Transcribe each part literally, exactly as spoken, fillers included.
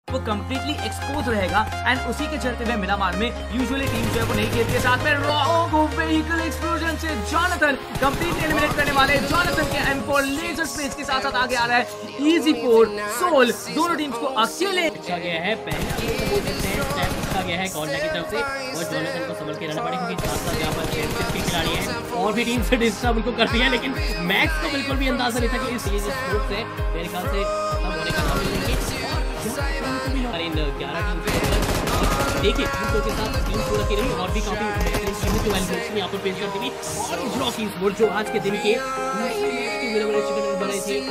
वो completely expose रहेगा and उसी के चलते हुए मिरामार में यूजुअली टीम जो है वो नहीं खेलती है। साथ में रॉग व्हीकल एक्सप्लोजन से जॉनथन कंप्लीटली एलिमिनेट करने वाले जॉनथन के एम फोर लेजर स्पेस के साथ साथ आगे आ रहा है इजी फोर सोल, दोनों टीम्स को अकेले गया है पहले गया है कॉर्नर की तरफ से और जॉनथन को संभल के रहना पड़ेगा क्योंकि साथ साथ यहाँ पर के खिलाड़ी हैं और भी टीम से डिस्टर्ब उनको करती है, लेकिन मैक्स को बिल्कुल भी अंदाजा नहीं था कि इस स्पोर्ट से मेरे ख्याल से खत्म होने का नाम लेंगे। ग्यारह टीम देखिए टीम के साथ टीम पूरा की रही और भी काफी यहाँ पर पेश करती हुई और रॉकी स्पोर्ट जो आज के दिन के बने थे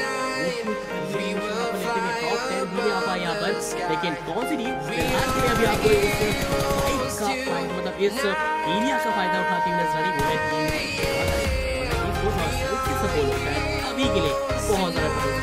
टॉप टेन भी आ पाए यहाँ पर, लेकिन कौन सी टीम अभी आपको मतलब इस एरिया का फायदा उठाती हुई नजर आ रही है अभी के लिए बहुत ज्यादा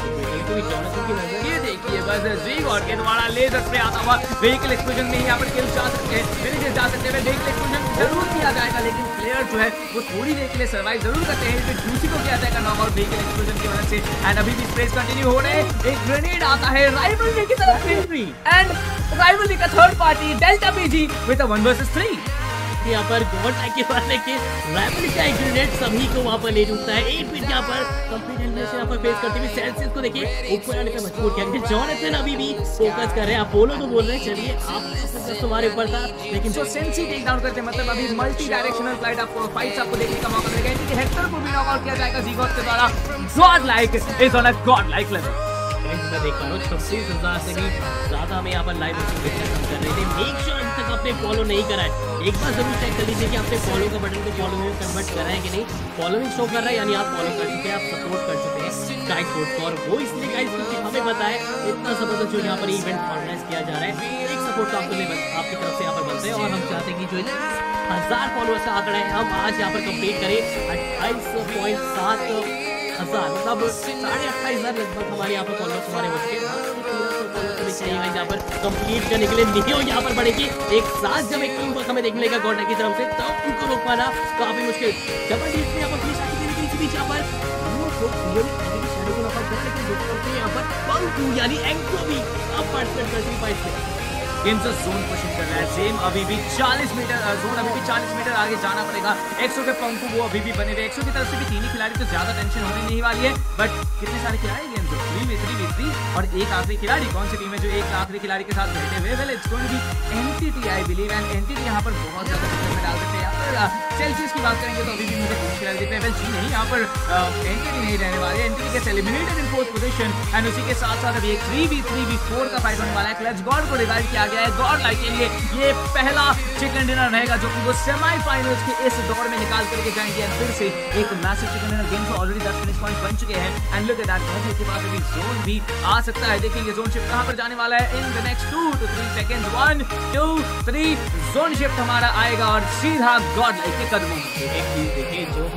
ये देखिए बस ज़ीगॉट के द्वारा लेजर पे आता हुआ व्हीकल एक्सप्लोजन में यहाँ पर किल जा सकते हैं, फिनिश जा सकते हैं। व्हीकल एक्सप्लोजन जरूर किया जाएगा लेकिन प्लेयर जो है वो थोड़ी देर के लिए सर्वाइव जरूर करते हैं, फिर दूसरी को किया जाएगा नॉक आउट व्हीकल एक्सप्लोजन की वजह से। एंड अभी भी स्पेस कंटिन्यू हो रहे हैं, एक ग्रेनेड आता है राइवलरी की तरफ से एंड राइवलरी का third party Delta PG with a one versus three. यहाँ पर गॉड के बाद लेके राइवलरी का एक ग्रेनेड सभी को वहाँ पर ले डूबता है। एक मिनट यहाँ पर कंप्लीट एलिमिनेशन यहाँ पर फेस करते हुए सेल्सियस को देखिए ऊपर आने पे मजबूर किया। जॉनथन अभी भी फोकस कर रहे हैं, अपोलो तो बोल रहे हैं चलिए आप तुम्हारे ऊपर था, लेकिन जो सेंसी टेक डाउन करते हैं मतलब अभी मल्टी डायरेक्शनल फ्लाइट आपको फाइट्स आपको देखने का मौका मिलेगा। इनके हेक्टर को भी नॉक आउट किया जाएगा ज़ीगॉट के द्वारा। God like is on a god like level. मैं देख पा रहा हूँ छब्बीस हजार से भी ज्यादा हमें यहाँ पर लाइव कर रहे थे। मेक श्योर अभी तक आपने फॉलो नहीं करा है, एक बार जरूर चेक कर लीजिए कि आपने फॉलो का बटन को फॉलो में कन्वर्ट करा है कि नहीं। फॉलोइंग शो कर रहा है यानी आप फॉलो कर चुके हैं, आप सपोर्ट कर चुके हैं स्काई स्पोर्ट्स को, और वो इसलिए गाइस क्योंकि हमें पता है इतना जबरदस्त जो यहाँ पर इवेंट ऑर्गेनाइज किया जा रहा है, एक सपोर्ट तो आपको आपकी तरफ से यहाँ पर बनता है और हम चाहते हैं कि जो हजार फॉलोअर्स का आंकड़ा है हम आज यहाँ पर कंप्लीट करें अट्ठाईस पॉइंट सात हजार मतलब साढ़े अट्ठाईस हजार लगभग हमारे यहाँ पर फॉलोअर्स हमारे हो चुके हैं। यहाँ पर कंप्लीट करने के लिए नियो यहाँ पर बढ़ेगी एक साथ जब एक टीम को हमें देखने लगा गॉड की तरफ से तब उनको रोक पाना काफी मुश्किल। जबरदस्त यहाँ पर फिनिश आती है बीच बीच यहाँ पर यहाँ पर पंकु यानी एंको भी अब पार्टिसिपेट करती फाइट में गेम्स जोन पुशिंग कर रहा है सेम अभी भी चालीस मीटर जोन अभी भी चालीस मीटर आगे जाना पड़ेगा। एक्सो के पंकु वो अभी भी बने हुए, एक्सो की तरफ से भी तीन ही खिलाड़ी तो ज्यादा टेंशन होने नहीं वाली है, बट कितने सारे खिलाड़ी games three v three v three और एक आखिरी खिलाड़ी कौन सी टीम है जो एक आखिरी खिलाड़ी के साथ बैठे हुए? Well it's going to be NTT I believe and NTT यहाँ पर बहुत ज्यादा चक्कर में डाल सकते हैं। यहाँ पर सेल्सियस की बात करेंगे तो अभी भी मुझे तीन खिलाड़ी दिखते हैं। वेल जी नहीं, यहाँ पर एनटीटी नहीं रहने वाले, एनटीटी के eliminated in fourth position and उसी के साथ साथ अभी एक three v three v four का फाइट होने वाला है। क्लच गॉड को रिवाइव किया गया है, गॉड लाइक के लिए ये पहला चिकन डिनर रहेगा जो कि वो सेमीफाइनल्स के इस दौर में निकाल करके जाएंगे एंड फिर से एक मैसिव चिकन डिनर गेम से ऑलरेडी दस फिनिश पॉइंट बन चुके हैं एंड लुक एट दैट बहुत के पास अभी जोन भी आ सकता है। देखेंगे जोन शिफ्ट कहां पर जाने वाला है in the next two to three seconds. One two three zone shift हमारा आएगा और सीधा गॉड लाइक के कदमों में एक चीज देखिए जो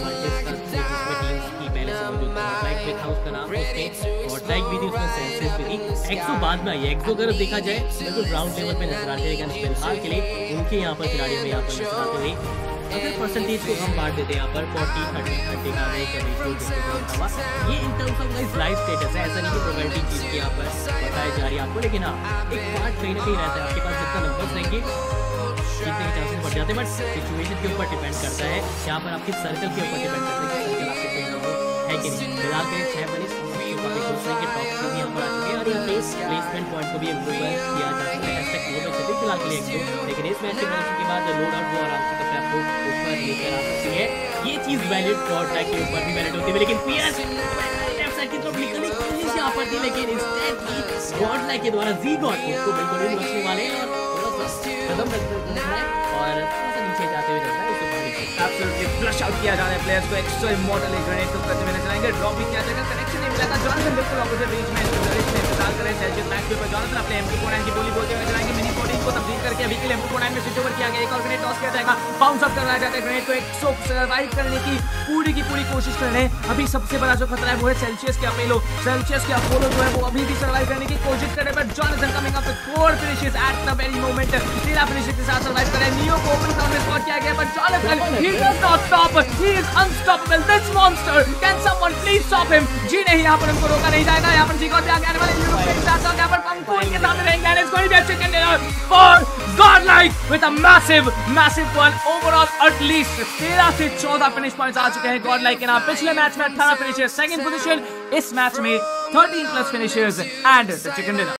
पहले से मौजूद था लाइक पे था उसका नाम उसके और लाइक भी थी उसमें सेंसेस भी थी। एक्सो बाद में आई है, एक्सो अगर देखा जाए बिल्कुल ग्राउंड लेवल पे नजर आते हैं लेकिन फिलहाल के लिए उनके यहाँ पर खिलाड़ी में यहाँ पर नजर आते हुए अगर परसेंटेज को हम बांट देते हैं यहाँ पर फोर्टी थर्टी थर्टी का रेशियो ये in terms of guys live status है, ऐसा नहीं कि प्रोबेबिलिटी चीज की यहाँ पर बताई जा रही है आपको, लेकिन हाँ एक पार्ट कहीं ना कहीं रहता है आपके पास जितना नंबर्स रहेंगे जीतने के चांसेस बढ़ जाते हैं, बट सिचुएशन के ऊपर डिपेंड करता है, यहाँ पर आपके सर्कल के ऊपर डिपेंड करता है कि सर्कल आपके है कि नहीं। फिलहाल के छह बने काफी खुश हैं कि टॉप से भी यहाँ पर आ चुके हैं और यहाँ पे प्लेसमेंट पॉइंट को भी इम्प्रूव किया जा सकता है हैशटैग वो में चलती फिलहाल के लिए एक्सो, लेकिन इस मैच के मैच के बाद लोड आउट वो आराम से अपने आप को ऊपर लेकर आ सकती है। ये चीज वैलिड गॉड लाइक के ऊपर भी वैलिड होती है, लेकिन पीएस लेफ्ट साइड की तरफ निकलने की कोशिश यहाँ पर थी लेकिन इंस्टेंट गॉड लाइक के द्वारा ज़ीगॉट उसको बिल्कुल नहीं बचने वाले हैं और कदम रखना है और नीचे जाते हुए जाता है उसको एब्सोल्युटली फ्लश आउट किया जा रहा है प्लेयर्स को। एक्सो इमॉर्टल एक ग्रेनेड तो करते हुए नजर आएंगे, ड्रॉप भी किया जाएगा, कनेक्शन नहीं मिला था। जॉनथन बिल्कुल ऑपोजिट बीच में इंतजार कर रहे हैं सेल्सियस मैक्स पे, पर जॉनथन अपने एम टू फोर नाइन की गोली बोलते हुए नजर आएंगे। मिनी फोर्टीन को तब्दील करके अभी के लिए एम टू फोर नाइन में स्विच ओवर किया गया, एक और ग्रेनेड टॉस किया जाएगा, बाउंस अप करवाया जाता है ग्रेनेड को। एक्सो सर्वाइव करने की पूरी की पूरी कोशिश कर रहे हैं। अभी सबसे बड़ा जो खतरा है वो है सेल्सियस के अपोलो, सेल्सियस के अपोलो जो है वो अभी भी सर्वाइव करने की कोशिश कर रहे हैं, but Jonathan coming up with four finishes at the very moment, तेरह फिनिशेस के साथ सर्वाइव कर रहे हैं। नियो को ओपन टाउन में स्पॉट किया गया, but Jonathan he does not stop, he is unstoppable, this monster, can someone please stop him? जी नहीं, यहाँ पर उनको रोका नहीं जाएगा। यहाँ पर ज़ीगॉट भी आगे आने वाले यूरोप के साथ साथ यहाँ पर पंकु के साथ Godlike with a massive, massive one overall. At least तेरह से चौदह फिनिश पॉइंट्स आ चुके हैं Godlike के नाम। पिछले मैच में अठारह फिनिशेस, सेकंड पोजीशन, इस मैच में thirteen plus finishes and the chicken dinner.